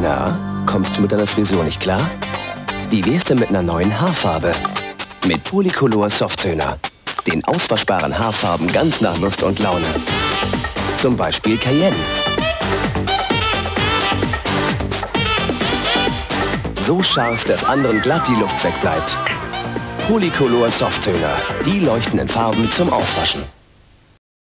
Na, kommst du mit deiner Frisur nicht klar? Wie wär's denn mit einer neuen Haarfarbe? Mit Polycolor Softtöner. Den auswaschbaren Haarfarben ganz nach Lust und Laune. Zum Beispiel Cayenne. So scharf, dass anderen glatt die Luft wegbleibt. Polycolor Softtöner. Die leuchtenden Farben zum Auswaschen.